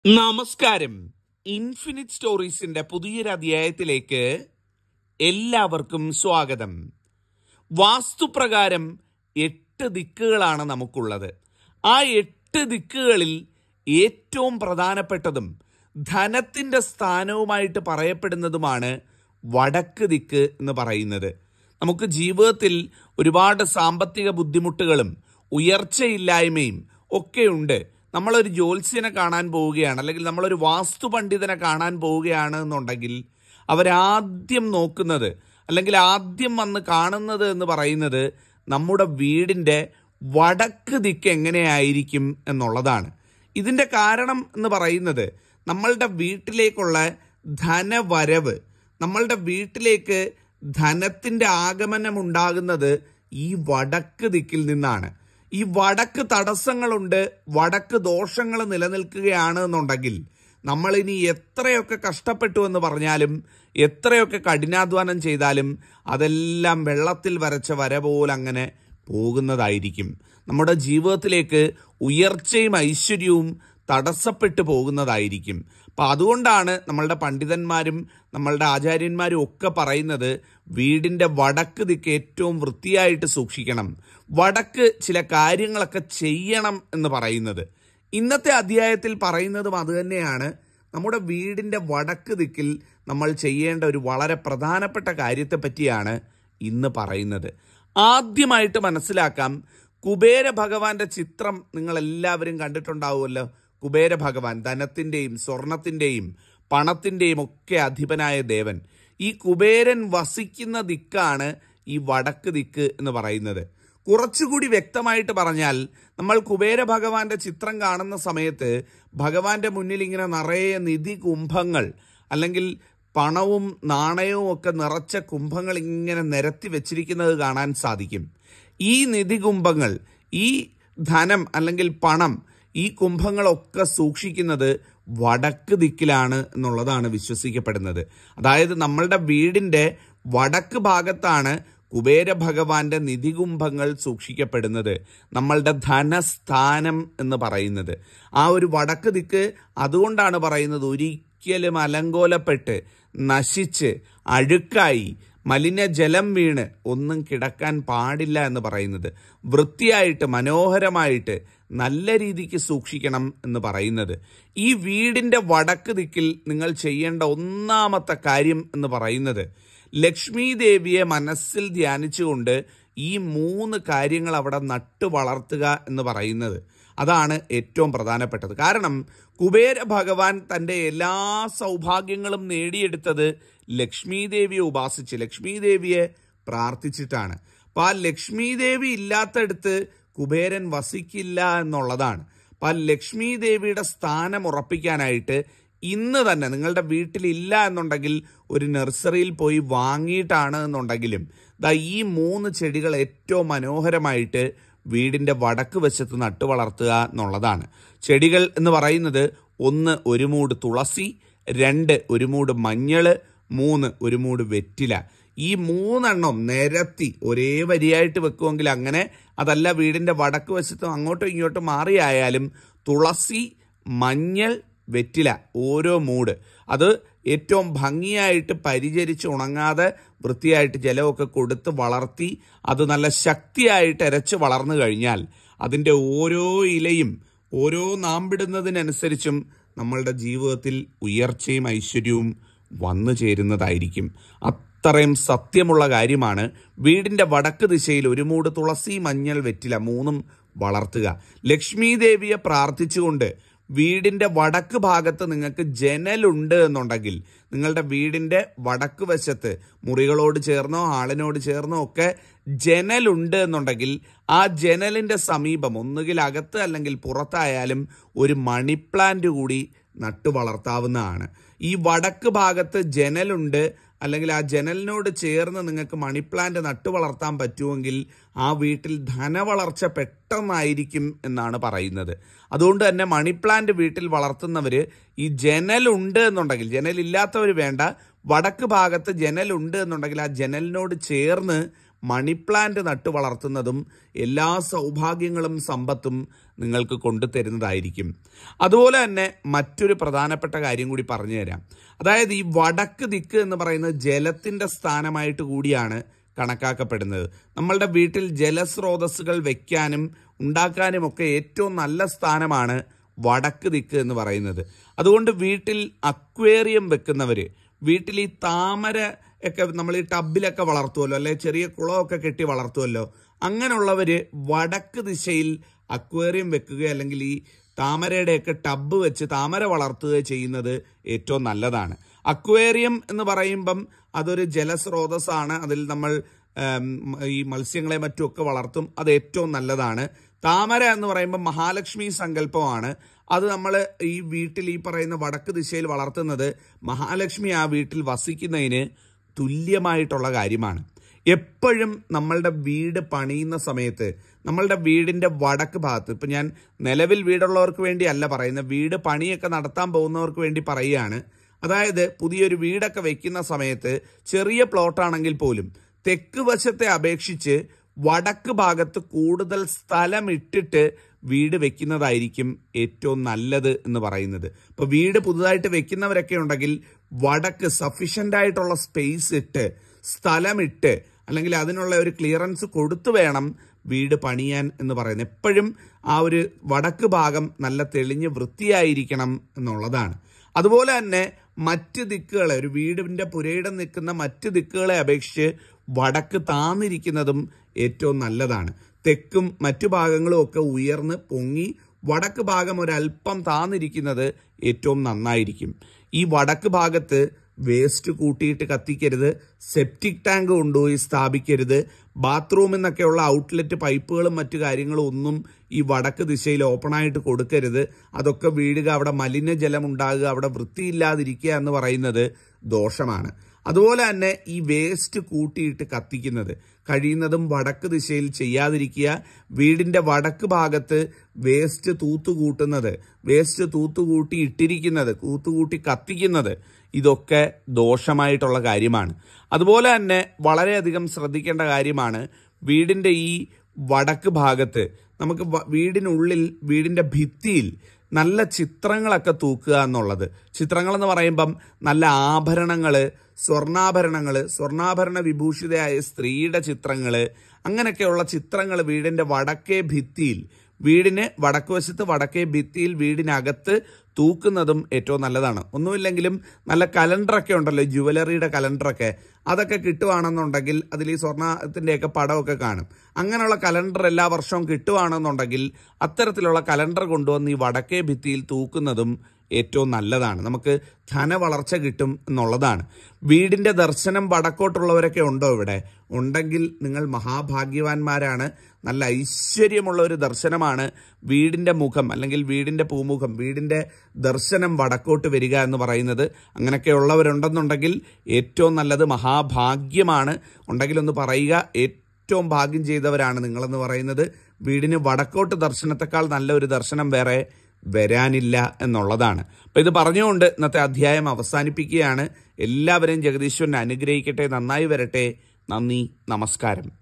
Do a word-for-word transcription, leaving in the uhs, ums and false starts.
നമസ്കാരം. ഇൻഫിനിറ്റ് സ്റ്റോറീസിന്റെ പുതിയൊരു അധ്യായത്തിലേക്ക് എല്ലാവർക്കും സ്വാഗതം. വാസ്തുപ്രകാരം എട്ട് ദിക്കുകളാണ് നമുക്കുള്ളത്. ആ എട്ട് ദിക്കുകളിൽ ഏറ്റവും പ്രധാനപ്പെട്ടതും ധനത്തിന്റെ സ്ഥാനവുമായിട്ട് പറയപ്പെടുന്നതുമാണ് വടക്ക് ദിക്ക് എന്ന് പറയുന്നത്. നമുക്ക് ജീവിതത്തിൽ ഒരുപാട് സാമ്പത്തിക ബുദ്ധിമുട്ടുകളും ഉയർച്ചയില്ലായ്മയും ഒക്കെയുണ്ട്. നമ്മളൊരു ജ്യോത്സ്യനെ കാണാൻ പോവുകയാണ്, അല്ലെങ്കിൽ നമ്മളൊരു വാസ്തു പണ്ഡിതനെ കാണാൻ പോവുകയാണ് എന്നുണ്ടെങ്കിൽ അവരാദ്യം നോക്കുന്നത്, അല്ലെങ്കിൽ ആദ്യം വന്ന് കാണുന്നത് എന്ന് പറയുന്നത് നമ്മുടെ വീടിൻ്റെ വടക്ക് ദിക്ക് എങ്ങനെയായിരിക്കും എന്നുള്ളതാണ്. ഇതിൻ്റെ കാരണം എന്ന് പറയുന്നത് നമ്മളുടെ വീട്ടിലേക്കുള്ള ധനവരവ്, നമ്മളുടെ വീട്ടിലേക്ക് ധനത്തിൻ്റെ ആഗമനം ഉണ്ടാകുന്നത് ഈ വടക്ക് ദിക്കിൽ നിന്നാണ്. ഈ വടക്ക് തടസ്സങ്ങളുണ്ട്, വടക്ക് ദോഷങ്ങൾ നിലനിൽക്കുകയാണ് എന്നുണ്ടെങ്കിൽ നമ്മളിനി എത്രയൊക്കെ കഷ്ടപ്പെട്ടു എന്ന് പറഞ്ഞാലും, എത്രയൊക്കെ കഠിനാധ്വാനം ചെയ്താലും അതെല്ലാം വെള്ളത്തിൽ വരച്ച വര പോലെ അങ്ങനെ പോകുന്നതായിരിക്കും. നമ്മുടെ ജീവിതത്തിലേക്ക് ഉയർച്ചയും ഐശ്വര്യവും തടസ്സപ്പെട്ടു പോകുന്നതായിരിക്കും. അപ്പം അതുകൊണ്ടാണ് നമ്മളുടെ പണ്ഡിതന്മാരും നമ്മളുടെ ആചാര്യന്മാരും ഒക്കെ പറയുന്നത് വീടിൻ്റെ വടക്ക് ദിക്ക് ഏറ്റവും വൃത്തിയായിട്ട് സൂക്ഷിക്കണം, വടക്ക് ചില കാര്യങ്ങളൊക്കെ ചെയ്യണം എന്ന് പറയുന്നത്. ഇന്നത്തെ അധ്യായത്തിൽ പറയുന്നതും അതുതന്നെയാണ്. നമ്മുടെ വീടിൻ്റെ വടക്ക് ദിക്കിൽ നമ്മൾ ചെയ്യേണ്ട ഒരു വളരെ പ്രധാനപ്പെട്ട കാര്യത്തെ പറ്റിയാണ് ഇന്ന് പറയുന്നത്. ആദ്യമായിട്ട് മനസ്സിലാക്കാം, കുബേര ഭഗവാന്റെ ചിത്രം നിങ്ങൾ എല്ലാവരും കണ്ടിട്ടുണ്ടാവുമല്ലോ. കുബേര ഭഗവാൻ ധനത്തിൻ്റെയും സ്വർണത്തിൻ്റെയും പണത്തിൻ്റെയും ഒക്കെ അധിപനായ ദേവൻ. ഈ കുബേരൻ വസിക്കുന്ന ദിക്കാണ് ഈ വടക്ക് ദിക്ക് എന്ന് പറയുന്നത്. കുറച്ചുകൂടി വ്യക്തമായിട്ട് പറഞ്ഞാൽ, നമ്മൾ കുബേര ഭഗവാന്റെ ചിത്രം കാണുന്ന സമയത്ത് ഭഗവാന്റെ മുന്നിൽ ഇങ്ങനെ നിറയെ നിധി കുംഭങ്ങൾ, അല്ലെങ്കിൽ പണവും നാണയവും ഒക്കെ നിറച്ച കുംഭങ്ങൾ ഇങ്ങനെ നിരത്തി വെച്ചിരിക്കുന്നത് കാണാൻ സാധിക്കും. ഈ നിധി കുംഭങ്ങൾ, ഈ ധനം അല്ലെങ്കിൽ പണം, ഈ കുംഭങ്ങളൊക്കെ സൂക്ഷിക്കുന്നത് വടക്ക് ദിക്കിലാണ് എന്നുള്ളതാണ് വിശ്വസിക്കപ്പെടുന്നത്. അതായത് നമ്മളുടെ വീടിൻ്റെ വടക്ക് ഭാഗത്താണ് കുബേര ഭഗവാന്റെ നിധികുംഭങ്ങൾ സൂക്ഷിക്കപ്പെടുന്നത്, നമ്മളുടെ ധനസ്ഥാനം എന്ന് പറയുന്നത്. ആ ഒരു വടക്ക് ദിക്ക് അതുകൊണ്ടാണ് പറയുന്നത് ഒരിക്കലും അലങ്കോലപ്പെട്ട് നശിച്ച് അഴുക്കായി മലിനജലം വീണ് ഒന്നും കിടക്കാൻ പാടില്ല എന്ന് പറയുന്നത്. വൃത്തിയായിട്ട് മനോഹരമായിട്ട് നല്ല രീതിക്ക് സൂക്ഷിക്കണം എന്ന് പറയുന്നത്. ഈ വീടിൻ്റെ വടക്ക് ദിക്കിൽ നിങ്ങൾ ചെയ്യേണ്ട ഒന്നാമത്തെ കാര്യം എന്ന് പറയുന്നത് ലക്ഷ്മി ദേവിയെ മനസ്സിൽ ധ്യാനിച്ചുകൊണ്ട് ഈ മൂന്ന് കാര്യങ്ങൾ അവിടെ നട്ടു വളർത്തുക എന്ന് പറയുന്നത്. അതാണ് ഏറ്റവും പ്രധാനപ്പെട്ടത്. കാരണം കുബേര ഭഗവാൻ തൻ്റെ എല്ലാ സൗഭാഗ്യങ്ങളും നേടിയെടുത്തത് ലക്ഷ്മി ദേവിയെ ഉപാസിച്ച്, ലക്ഷ്മി ദേവിയെ പ്രാർത്ഥിച്ചിട്ടാണ്. അപ്പം ആ ലക്ഷ്മി ദേവി ഇല്ലാത്തടുത്ത് കുബേരൻ വസിക്കില്ല എന്നുള്ളതാണ്. അപ്പം ആ ലക്ഷ്മി ദേവിയുടെ സ്ഥാനം ഉറപ്പിക്കാനായിട്ട് ഇന്ന് തന്നെ നിങ്ങളുടെ വീട്ടിലില്ല എന്നുണ്ടെങ്കിൽ ഒരു നഴ്സറിയിൽ പോയി വാങ്ങിയിട്ടാണ് എന്നുണ്ടെങ്കിലും ദാ ഈ മൂന്ന് ചെടികൾ ഏറ്റവും മനോഹരമായിട്ട് വീടിൻ്റെ വടക്ക് വശത്ത് നട്ടു വളർത്തുക എന്നുള്ളതാണ്. ചെടികൾ എന്ന് പറയുന്നത് ഒന്ന് ഒരു മൂട് തുളസി, രണ്ട് ഒരു മൂട് മഞ്ഞള്, മൂന്ന് ഒരു മൂട് വെറ്റില. ഈ മൂന്നെണ്ണം നിരത്തി ഒരേ വരിയായിട്ട് വെക്കുമെങ്കിൽ അങ്ങനെ, അതല്ല വീടിൻ്റെ വടക്ക് വശത്തും അങ്ങോട്ടും ഇങ്ങോട്ടും മാറിയായാലും തുളസി, മഞ്ഞൾ, വെറ്റില ഓരോ മൂട്, അത് ഏറ്റവും ഭംഗിയായിട്ട് പരിചരിച്ച് ഉണങ്ങാതെ വൃത്തിയായിട്ട് ജലമൊക്കെ കൊടുത്ത് വളർത്തി അത് നല്ല ശക്തിയായിട്ട് ഇരച്ച് വളർന്നു കഴിഞ്ഞാൽ അതിൻ്റെ ഓരോ ഇലയും ഓരോ നാമ്പിടുന്നതിനനുസരിച്ചും നമ്മളുടെ ജീവിതത്തിൽ ഉയർച്ചയും ഐശ്വര്യവും വന്നു ചേരുന്നതായിരിക്കും. അത്രയും സത്യമുള്ള കാര്യമാണ്. വീടിൻ്റെ വടക്ക് ദിശയിൽ ഒരു മൂട് തുളസി, മഞ്ഞൾ, വെറ്റില മൂന്നും വളർത്തുക. ലക്ഷ്മി ദേവിയെ പ്രാർത്ഥിച്ചുകൊണ്ട് വീടിൻ്റെ വടക്ക് ഭാഗത്ത് നിങ്ങൾക്ക് ജനലുണ്ട് എന്നുണ്ടെങ്കിൽ, നിങ്ങളുടെ വീടിൻ്റെ വടക്ക് വശത്ത് മുറികളോട് ചേർന്നോ ഹാളിനോട് ചേർന്നോ ഒക്കെ ജനലുണ്ട് എന്നുണ്ടെങ്കിൽ ആ ജനലിൻ്റെ സമീപം ഒന്നുകിൽ അകത്ത് അല്ലെങ്കിൽ പുറത്തായാലും ഒരു മണി പ്ലാന്റ് കൂടി നട്ടു വളർത്താവുന്നതാണ്. ഈ വടക്ക് ഭാഗത്ത് ജനലുണ്ട്, അല്ലെങ്കിൽ ആ ജനലിനോട് ചേർന്ന് നിങ്ങൾക്ക് മണി പ്ലാന്റ് നട്ടു വളർത്താൻ പറ്റുമെങ്കിൽ ആ വീട്ടിൽ ധനവളർച്ച പെട്ടെന്നായിരിക്കും എന്നാണ് പറയുന്നത്. അതുകൊണ്ട് തന്നെ മണി പ്ലാന്റ് വീട്ടിൽ വളർത്തുന്നവർ ഈ ജനലുണ്ട് എന്നുണ്ടെങ്കിൽ, ജനലില്ലാത്തവർ വേണ്ട, വടക്ക് ഭാഗത്ത് ജനലുണ്ട് എന്നുണ്ടെങ്കിൽ ആ ജനലിനോട് ചേർന്ന് മണി പ്ലാന്റ് നട്ടു വളർത്തുന്നതും എല്ലാ സൗഭാഗ്യങ്ങളും സമ്പത്തും നിങ്ങൾക്ക് കൊണ്ടുതരുന്നതായിരിക്കും. അതുപോലെ തന്നെ മറ്റൊരു പ്രധാനപ്പെട്ട കാര്യം കൂടി പറഞ്ഞു തരാം. അതായത് ഈ വടക്ക് ദിക്ക് എന്ന് പറയുന്നത് ജലത്തിൻ്റെ സ്ഥാനമായിട്ട് കൂടിയാണ് കണക്കാക്കപ്പെടുന്നത്. നമ്മളുടെ വീട്ടിൽ ജലസ്രോതസ്സുകൾ വയ്ക്കാനും ഉണ്ടാക്കാനും ഒക്കെ ഏറ്റവും നല്ല സ്ഥാനമാണ് വടക്ക് ദിക്ക് എന്ന് പറയുന്നത്. അതുകൊണ്ട് വീട്ടിൽ അക്വേറിയം വെക്കുന്നവർ, വീട്ടിൽ ഈ താമര ഒക്കെ നമ്മൾ ഈ ടബിലൊക്കെ വളർത്തുമല്ലോ, അല്ലെ ചെറിയ കുളമൊക്കെ കെട്ടി വളർത്തുമല്ലോ, അങ്ങനെയുള്ളവർ വടക്ക് ദിശയിൽ അക്വേറിയം വെക്കുക അല്ലെങ്കിൽ ഈ താമരയുടെയൊക്കെ ടബ് വെച്ച് താമര വളർത്തുക ചെയ്യുന്നത് ഏറ്റവും നല്ലതാണ്. അക്വേറിയം എന്ന് പറയുമ്പം അതൊരു ജലസ്രോതസ്സാണ്. അതിൽ നമ്മൾ ഈ മത്സ്യങ്ങളെ മറ്റുമൊക്കെ വളർത്തും. അത് ഏറ്റവും നല്ലതാണ്. താമര എന്ന് പറയുമ്പോൾ മഹാലക്ഷ്മി സങ്കല്പമാണ്. അത് നമ്മൾ ഈ വീട്ടിൽ ഈ പറയുന്ന വടക്ക് ദിശയിൽ വളർത്തുന്നത് മഹാലക്ഷ്മി ആ വീട്ടിൽ വസിക്കുന്നതിന് തുല്യമായിട്ടുള്ള കാര്യമാണ്. എപ്പോഴും നമ്മളുടെ വീട് പണിയുന്ന സമയത്ത് നമ്മളുടെ വീടിൻ്റെ വടക്ക് ഭാഗത്ത്, ഇപ്പം ഞാൻ നിലവിൽ വീടുള്ളവർക്ക് വേണ്ടിയല്ല പറയുന്നത്, വീട് പണിയൊക്കെ നടത്താൻ പോകുന്നവർക്ക് വേണ്ടി പറയുകയാണ്. അതായത് പുതിയൊരു വീടൊക്കെ വെക്കുന്ന സമയത്ത് ചെറിയ പ്ലോട്ടാണെങ്കിൽ പോലും തെക്ക് വശത്തെ അപേക്ഷിച്ച് വടക്ക് ഭാഗത്ത് കൂടുതൽ സ്ഥലം ഇട്ടിട്ട് വീട് വെക്കുന്നതായിരിക്കും ഏറ്റവും നല്ലത് എന്ന് പറയുന്നത്. ഇപ്പോൾ വീട് പുതുതായിട്ട് വെക്കുന്നവരൊക്കെ ഉണ്ടെങ്കിൽ വടക്ക് സഫീഷ്യൻ്റ് ആയിട്ടുള്ള സ്പേസ് ഇട്ട് സ്ഥലമിട്ട് അല്ലെങ്കിൽ അതിനുള്ള ഒരു ക്ലിയറൻസ് കൊടുത്തു വേണം വീട് പണിയാൻ എന്ന് പറയുന്നത്. എപ്പോഴും ആ ഒരു വടക്ക് ഭാഗം നല്ല തെളിഞ്ഞ് വൃത്തിയായിരിക്കണം എന്നുള്ളതാണ്. അതുപോലെ തന്നെ മറ്റ് ദിക്കുകളെ, ഒരു വീടിൻ്റെ പുരയിടം നിൽക്കുന്ന മറ്റ് ദിക്കുകളെ അപേക്ഷിച്ച് വടക്ക് താന്നിരിക്കുന്നതും ഏറ്റവും നല്ലതാണ്. തെക്കും മറ്റു ഭാഗങ്ങളും ഒക്കെ ഉയർന്ന് പൊങ്ങി വടക്ക് ഭാഗം ഒരല്പം താന്നിരിക്കുന്നത് ഏറ്റവും നന്നായിരിക്കും. ഈ വടക്ക് ഭാഗത്ത് വേസ്റ്റ് കൂട്ടിയിട്ട് കത്തിക്കരുത്, സെപ്റ്റിക് ടാങ്ക് കൊണ്ടുപോയി സ്ഥാപിക്കരുത്, ബാത്റൂമിൽ നിന്നൊക്കെയുള്ള ഔട്ട്ലെറ്റ് പൈപ്പുകളും മറ്റു കാര്യങ്ങളും ഒന്നും ഈ വടക്ക് ദിശയിൽ ഓപ്പണായിട്ട് കൊടുക്കരുത്. അതൊക്കെ വീഴുക, അവിടെ മലിനജലം ഉണ്ടാകുക, അവിടെ വൃത്തിയില്ലാതിരിക്കുക എന്ന് പറയുന്നത് ദോഷമാണ്. അതുപോലെ തന്നെ ഈ വേസ്റ്റ് കൂട്ടിയിട്ട് കത്തിക്കുന്നത് കഴിയുന്നതും വടക്ക് ദിശയിൽ ചെയ്യാതിരിക്കുക. വീടിൻ്റെ വടക്ക് ഭാഗത്ത് വേസ്റ്റ് തൂത്തുകൂട്ടുന്നത്, വേസ്റ്റ് തൂത്തുകൂട്ടി ഇട്ടിരിക്കുന്നത്, തൂത്തുകൂട്ടി കത്തിക്കുന്നത് ഇതൊക്കെ ദോഷമായിട്ടുള്ള കാര്യമാണ്. അതുപോലെ തന്നെ വളരെയധികം ശ്രദ്ധിക്കേണ്ട കാര്യമാണ് വീടിൻ്റെ ഈ വടക്ക് ഭാഗത്ത് നമുക്ക് വീടിനുള്ളിൽ വീടിൻ്റെ ഭിത്തിയിൽ നല്ല ചിത്രങ്ങളൊക്കെ തൂക്കുക എന്നുള്ളത്. ചിത്രങ്ങളെന്ന് പറയുമ്പം നല്ല ആഭരണങ്ങൾ, സ്വർണ്ണാഭരണങ്ങൾ, സ്വർണ്ണാഭരണ വിഭൂഷിതയായ സ്ത്രീയുടെ ചിത്രങ്ങൾ, അങ്ങനെയൊക്കെയുള്ള ചിത്രങ്ങൾ വീടിൻ്റെ വടക്കേ ഭിത്തിയിൽ, വീടിന് വടക്ക് വശത്ത് വടക്കേ ഭിത്തിയിൽ വീടിനകത്ത് തൂക്കുന്നതും ഏറ്റവും നല്ലതാണ്. ഒന്നുമില്ലെങ്കിലും നല്ല കലണ്ടറൊക്കെ ഉണ്ടല്ലോ, ജുവലറിയുടെ കലണ്ടറൊക്കെ, അതൊക്കെ കിട്ടുവാണെന്നുണ്ടെങ്കിൽ അതിൽ ഈ സ്വർണ്ണത്തിൻ്റെയൊക്കെ പടമൊക്കെ കാണും. അങ്ങനെയുള്ള കലണ്ടർ എല്ലാ വർഷവും കിട്ടുവാണെന്നുണ്ടെങ്കിൽ അത്തരത്തിലുള്ള കലണ്ടർ കൊണ്ടുവന്ന് ഈ വടക്കേ ഭിത്തിയിൽ തൂക്കുന്നതും ഏറ്റവും നല്ലതാണ്. നമുക്ക് ധനവളർച്ച കിട്ടും എന്നുള്ളതാണ്. വീടിൻ്റെ ദർശനം വടക്കോട്ടുള്ളവരൊക്കെ ഉണ്ടോ ഇവിടെ? ഉണ്ടെങ്കിൽ നിങ്ങൾ മഹാഭാഗ്യവാന്മാരാണ്. നല്ല ഐശ്വര്യമുള്ള ഒരു ദർശനമാണ് വീടിൻ്റെ മുഖം അല്ലെങ്കിൽ വീടിൻ്റെ പൂമുഖം, വീടിൻ്റെ ദർശനം വടക്കോട്ട് വരിക എന്ന് പറയുന്നത്. അങ്ങനെയൊക്കെ ഉള്ളവരുണ്ടെന്നുണ്ടെങ്കിൽ ഏറ്റവും നല്ലത്, മഹാഭാഗ്യമാണ്. ഉണ്ടെങ്കിലൊന്ന് പറയുക, ഏറ്റവും ഭാഗ്യം ചെയ്തവരാണ് നിങ്ങളെന്ന് പറയുന്നത്. വീടിന് വടക്കോട്ട് ദർശനത്തെക്കാൾ നല്ലൊരു ദർശനം വേറെ വരാനില്ല എന്നുള്ളതാണ്. അപ്പോൾ ഇത് പറഞ്ഞുകൊണ്ട് ഇന്നത്തെ അധ്യായം അവസാനിപ്പിക്കുകയാണ്. എല്ലാവരെയും ജഗദീശ്വരൻ അനുഗ്രഹിക്കട്ടെ, നന്നായി വരട്ടെ. നന്ദി, നമസ്കാരം.